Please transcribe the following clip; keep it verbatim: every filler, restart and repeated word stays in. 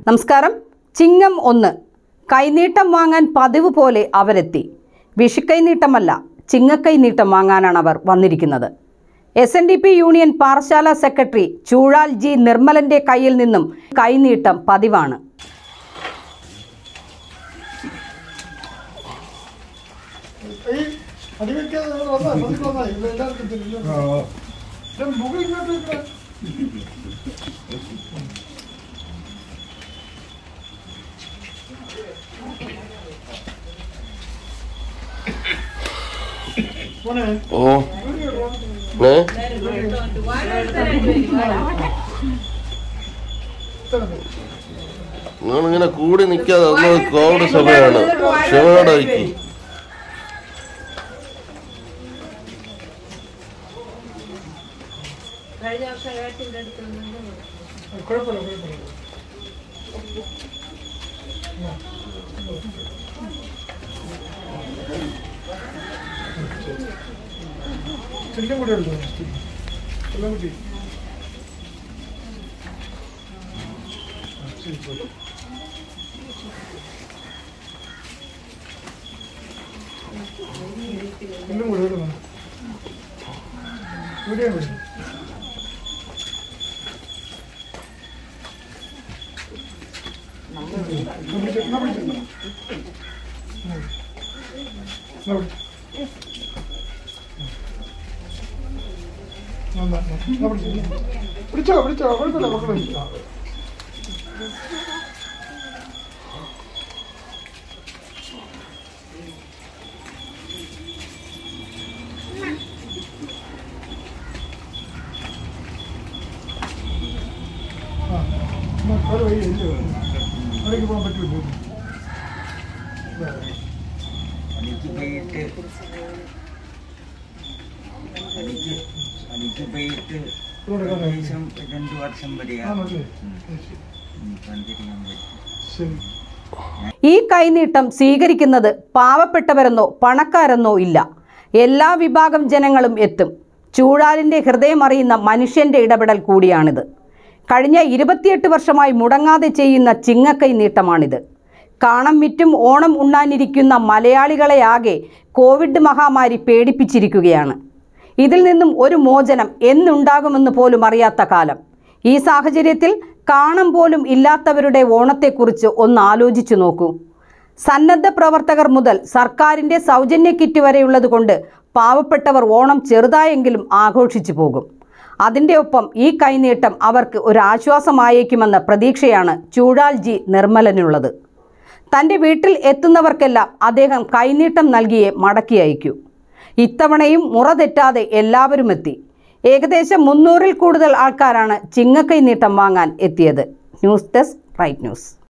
നമസ്കാരം. ചിങ്ങം ഒന്ന് കൈനീട്ടം വാങ്ങാൻ പതിവ് പോലെ അവരെത്തി. വിഷുക്കൈനീട്ടമല്ല, ചിങ്ങക്കൈനീട്ടം വാങ്ങാനാണ് അവർ വന്നിരിക്കുന്നത്. S N D P union Parassala secretary Choozhal G നിർമ്മലന്റെ കയ്യിൽ നിന്നും കൈനീട്ടം പതിവാണ്. Oh, ne? നിങ്ങളിങ്ങനെ കൂടി നിൽക്കാതെ ഒന്ന് കോവിഡ് സമയമാണ്, ക്ഷമയോടെ വയ്ക്കും. ചില്ലും കൂടെ ഉള്ളൂ. ചില്ലും കുട്ടി ചില്ലും കൂടെ ഇടുന്നു. ഇവിടെ വിടുന്നു. പിടിച്ചോ പിടിച്ചോ കുഴപ്പമില്ല മക്കളെ. ആ വഴി ഇല്ല, അവിടേക്ക് പോകാൻ പറ്റുമോ? എനിക്ക് പോയിട്ട് എനിക്ക് പോയിട്ട് ഏകദേശം രണ്ട് വർഷം വരെയാണ്. ഈ കൈനീട്ടം സ്വീകരിക്കുന്നത് പാവപ്പെട്ടവരെന്നോ പണക്കാരെന്നോ ഇല്ല, എല്ലാ വിഭാഗം ജനങ്ങളും എത്തും. ചൂഴാലിൻ്റെ ഹൃദയമറിയുന്ന മനുഷ്യൻ്റെ ഇടപെടൽ കൂടിയാണിത്. കഴിഞ്ഞ ഇരുപത്തിയെട്ട് വർഷമായി മുടങ്ങാതെ ചെയ്യുന്ന ചിങ്ങക്കൈ നീട്ടമാണിത്. കാണം വിറ്റും ഓണം ഉണ്ണാനിരിക്കുന്ന മലയാളികളെയാകെ കോവിഡ് മഹാമാരി പേടിപ്പിച്ചിരിക്കുകയാണ്. ഇതിൽ നിന്നും ഒരു മോചനം എന്നുണ്ടാകുമെന്ന് പോലും അറിയാത്ത കാലം. ഈ സാഹചര്യത്തിൽ കാണം പോലും ഇല്ലാത്തവരുടെ ഓണത്തെക്കുറിച്ച് ഒന്ന് ആലോചിച്ചു നോക്കൂ. സന്നദ്ധ പ്രവർത്തകർ മുതൽ സർക്കാരിൻ്റെ സൗജന്യ കിറ്റ് വരെയുള്ളത് കൊണ്ട് പാവപ്പെട്ടവർ ഓണം ചെറുതായെങ്കിലും ആഘോഷിച്ചു പോകും. അതിൻ്റെ ഒപ്പം ഈ കൈനീട്ടം അവർക്ക് ഒരു ആശ്വാസമായേക്കുമെന്ന പ്രതീക്ഷയാണ് ചൂഴാൽ ജി നിർമ്മലനുള്ളത്. തൻ്റെ വീട്ടിൽ എത്തുന്നവർക്കെല്ലാം അദ്ദേഹം കൈനീട്ടം നൽകിയേ മടക്കി അയക്കൂ. ഇത്തവണയും മുറ തെറ്റാതെ എല്ലാവരും എത്തി. ഏകദേശം മുന്നൂറിൽ കൂടുതൽ ആൾക്കാരാണ് ചിങ്ങക്കൈനീട്ടം വാങ്ങാൻ എത്തിയത്. News desk right news.